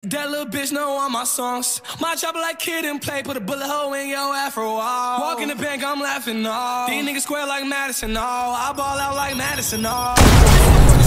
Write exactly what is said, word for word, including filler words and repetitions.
That little bitch know all my songs. My chopper like kid and play, put a bullet hole in your afro wall. Walk in the bank, I'm laughing, all. These niggas square like Madison, all. I ball out like Madison, all.